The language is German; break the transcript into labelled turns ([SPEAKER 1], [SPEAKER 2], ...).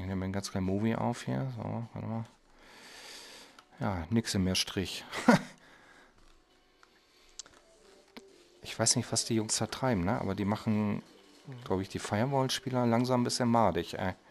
[SPEAKER 1] nehme einen ganz kleinen Movie auf hier. So, warte mal. Ja, nix mehr Strich. Ich weiß nicht, was die Jungs da treiben, ne? Aber die machen, glaube ich, die Firewall-Spieler langsam ein bisschen madig, ey.